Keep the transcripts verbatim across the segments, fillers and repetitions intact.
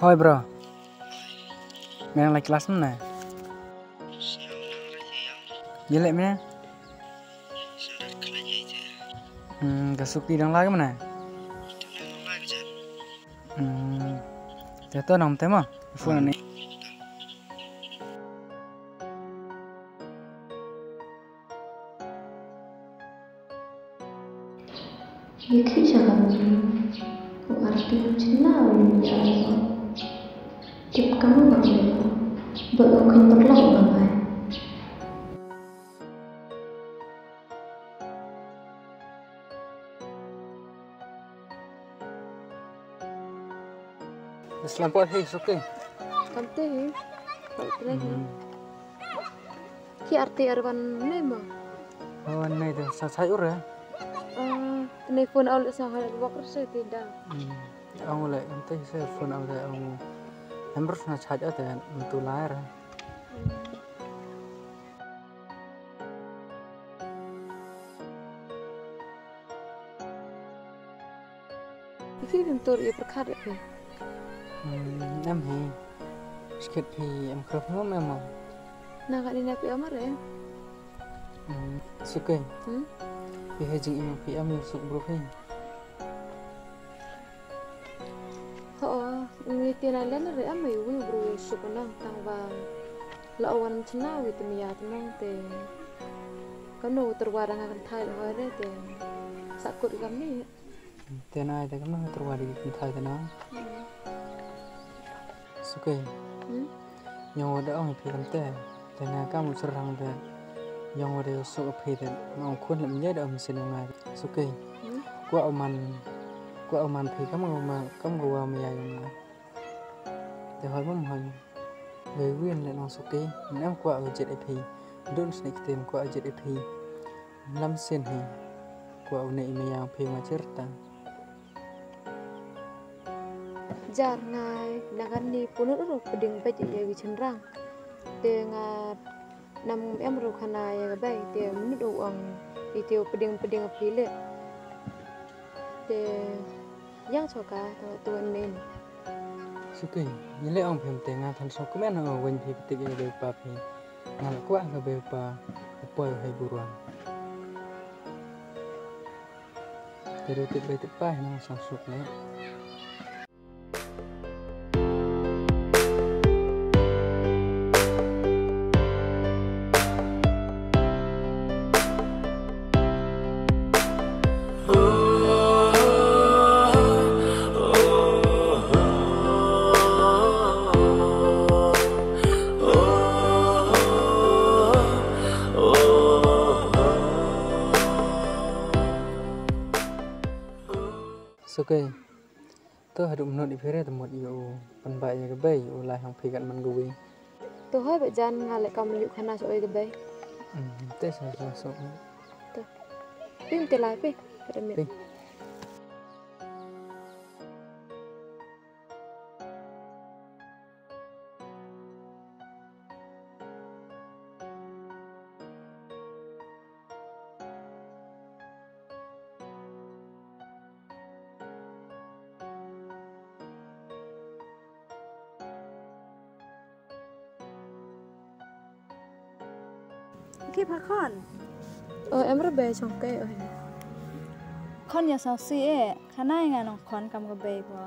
Hoi bro, memang lagi kelas mana? Jelek mana? Hmm, kesuki dong lagi mana? Hmm, jatuh nong tema, phone ini. Yaki jangan arti cina ya tip kamu nggak boleh bukan terlalu banget. Selamat hari suki. Kante, kalau lagi. Ki arti arwan nema. Oh ini itu sayur ya? Ah, telepon awal sahal waktu saya tidak. Hmm, aku mulai nanti saya phone awal aku. Hampir sudah charge ada untuk layar. Iki tentu ia perkara ke. Hmm, em hi. Sedikit hi em kerap ngom memang. Nah kat ini api amar ya. Hmm, suki. Hmm? Hi hajing imam hi am yusuk bro hi. Oh, ini tiada lain dari am ya, wih bro yusuk nang tangwang. Lawan cina wih temia tenang te. Kanu terwarang akan thai lah hari te. Sakut kami. Tenai te kemana terwadi di thai tenang. Suki. Hmm? Yang ada orang pi kante. Tenai kamu serang te. Yang ada yusuk pi te. Mau kun lam nyai am sinangai. Suki. Gua aman. Gua aman pi kamu ngoma kamu gua maya yang. Te hoi mum hoi. Về nguyên lại nó số kê năm qua ở jet ip don't snake tem qua jet ip năm sen hi qua ở này mà yang phe mà cerita Jar ngai nagan ni punut ro peding baje ya wi cenrang te nga nam em ro khana ya bai te menut uang itio peding peding pile te yang soka to to nen suki như lẽ ông phim te nga thành số comment ở quanh phe tiệp ya be pa phe ngal qua ga be pa poi hay buruan jadi tiệp be tiệp pa nang sang suk ne Suki, tôi hay đụng nốt đi phía tầm một yêu phần bại cái bay yêu lại hàng phi cận mình gùi. tôi hỏi bạn jan nga lại cầm liệu khana cho cái bay. Ừ, tết sao sao sao. Tuh, pim telai pe, pada mi. Khi phá con Ờ em rất bè trong cây ở này. con nhà sao xí ấy khả năng ngàn con cầm cái bê của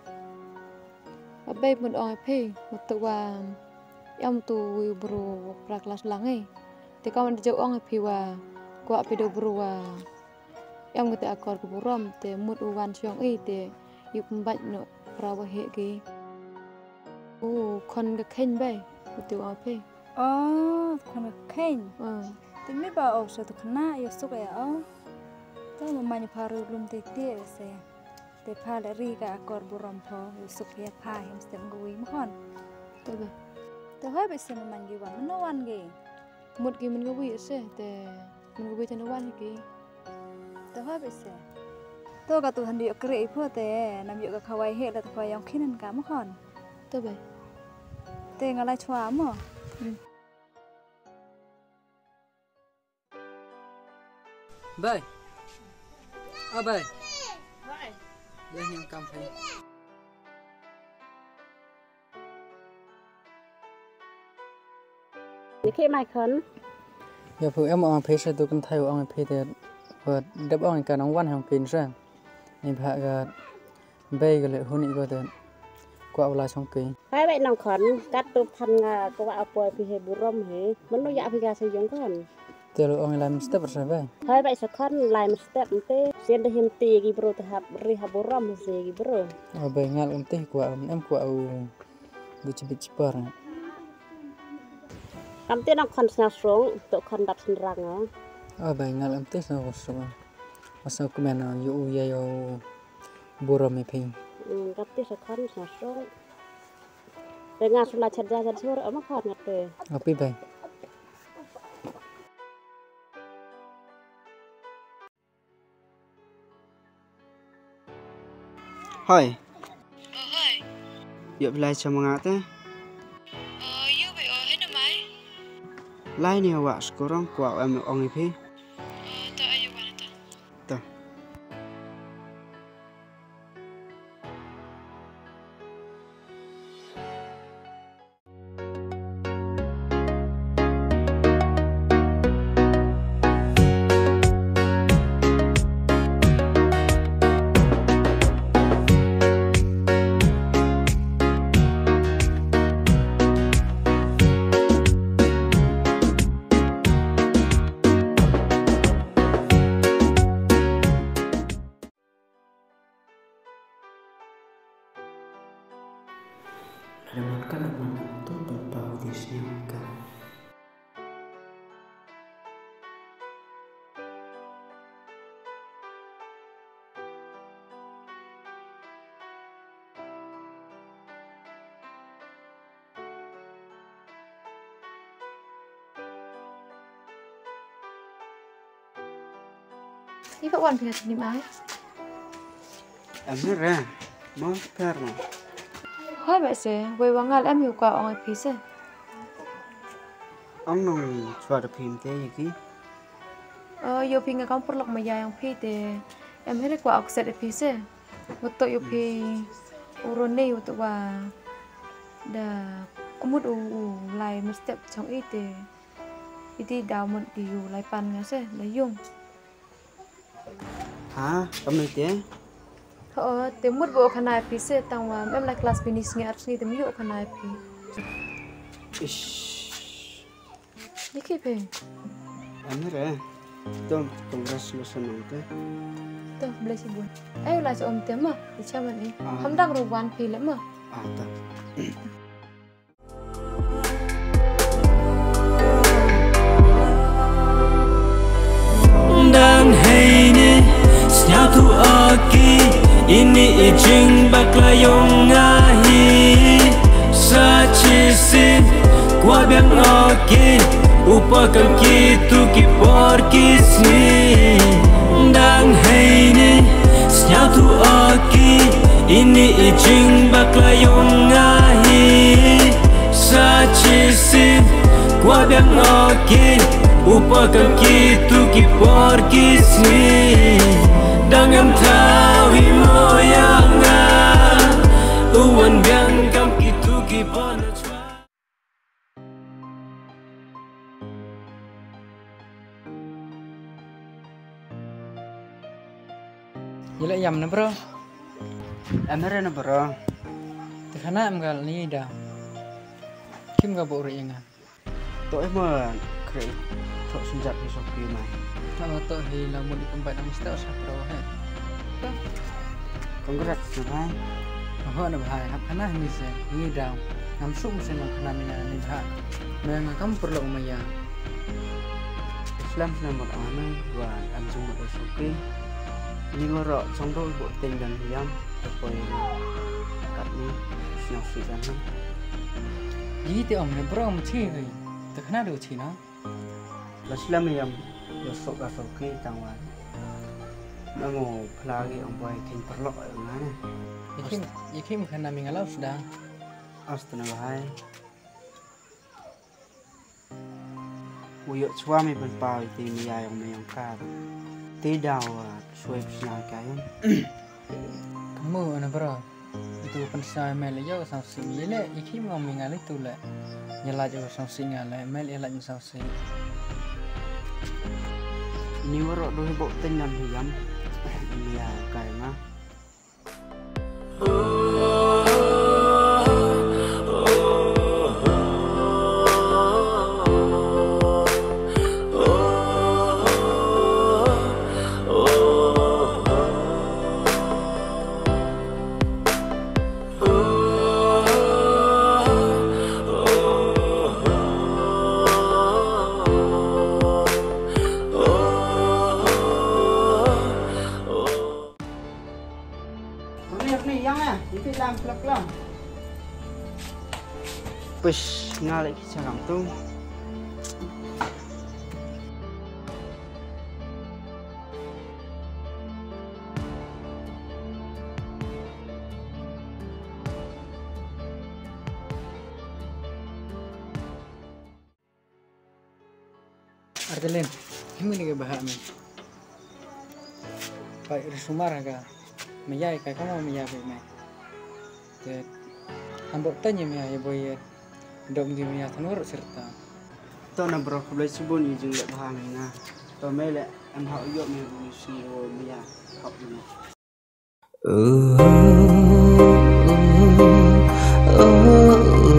Ở bè một oi pe, một tụ wa em tụ bro praklas lang ấy. Thì con đi jauh oi pe wa qua pe do bro wa em người ta akor của buram te một uwan chiang ấy te yuk mbaj no prawa he ki. Ô con cái khen bè một tụ oi pe. oh con cái khen Ờ thì mấy bà ông sẽ tụi khana yêu súc ấy ông tôi mà mình phá rồi luôn tê tê sẽ tê phá lại ri cả cột buram phò yêu súc ấy phá hem xem gùi mà con tôi bè. tôi hỏi bây giờ mình ghi vào nó ăn gì Một cái mình có bị sẽ te mình có bị cho nó ăn cái. tôi hỏi bây giờ tôi cả tụi hành điệu kể phô tê nằm dựa cả khawai hết là khawai ông khi nên cả mà con Tôi bè. tê ngay lại chua mà Bay, à bay, bay, yang cầm phải. thì khi mai khấn giờ phụ em ông phê sẽ tôi cần thay ông phê thì vợ đáp ông cả nông văn hàng pin ra nên phải cái bây cái lệ hôn ý có thể qua lại xong kỳ hai vậy nòng khẩn cắt tụp thành ngà có vào bồi vì hệ bù rôm hệ vẫn nó dạ vì gà sử dụng khẩn từ lúc ông làm step rồi vậy hai vậy sẽ khẩn lại một step một xuyên để hiểm tì cái bro hấp ri hấp bù rôm gì cái bro ở bên ngal em teh qua em qua du chibit chipar làm tiền nòng khẩn snap xuống tụ khẩn đặt sinh răng á ở bên ngal em teh sao sao sao cũng là yu ya yo bùrọ̀ mi pin cắt tiền sẽ khẩn snap xuống để ngà xuống là chặt ra chặt xuống ở mức khẩn ngặt rồi ở pi bay Hỏi. Ờ hỏi. Dựa lại cho mga ate. Ờ yêu vậy ở hết năm mấy. Lai ni awak sekarang kuat em ong ipi. Ờ ta ayo bạn ta. Ta. Remonkan aman itu berbau di sini kan. Ini Pak Wan pihak ni mai. Amir ra, mau perma. Hai vậy sẽ quay vào ngal em hiểu quả ông ấy phí sẽ Ông nong chua được phim thế gì kí? ờ yêu phí ngay con perlu mà dài ông phí thì em hết quả ông sẽ được phí sẽ một tội yêu phí urone một tội và đã một u lại một step trong ít thì ít thì đào một điều lại pan ngay sẽ lấy dùng Hả? Ông nói thế? ờ tìm một bộ khăn này phí sẽ tăng vào em lại class finish nghe arts ni tìm bộ khăn này phí đi kịp về Amir ra, tom congratulations nong te. tuh beli sih bun eh lah om tem mah di caman ini ham dak ruban film mah Ah ta. Đang hay nè, nhà thu aki, ini ijing bakla yong ngahi, sa chisin, qua biang aki, upakan kitu kipor kisni. Đang hay nè, nhà thu aki, ini ijing bakla yong ngahi, sa chisin, qua biang aki. Upakan kitu kipor kisni Dengan tawi moyanga Uwan biang kam kitu kipor vậy lại nhầm nữa bro Amir ra na bro. thì khả năng em gặp ni đào kim gặp bộ rồi nhá Tụi em mà kể thọ sinh giật đi sau khi này. kalau tu hi lah mau dikumpai dalam step sapro he Congratulations hai. Họ đã bahaya hab khana ni se ni daw nam sum se nam khana mina ni bha memang kamu perlu maya Islam là một áo này và ăn chung một số ký như ngô rọ trong đôi bộ tình gần thì em được quay cắt đi nhau sự gian hơn yi ti om ne bro mu chi ri ta khana do chi na là Islam em được số cả số ký tăng vào mà ngô plagi ông quay kinh per lọ ở ngay này yakim yakim khana mi ngalau sudah Astana hai Uyuk suami berpau itu dia yang menyangka tidak suai bersama kain. kamu ana bro itu pensai mel yo sang sing ile iki mau mingal itu le nyala jo sang sing ale mel ela sang sing ni waro do bo ten dan hiam ya kai ma ni yang ah itu lam plak lam push ngalek sarang tu Artelin ini ni ke bahak me Pak Risumar ka meyai ka kamu meyai me te ambok tanya me ya boy dom di me tanur serta to na bro boleh subun ni jeng lek bahang na to me lek am hau yo me ni si o me ya hau ni oh oh oh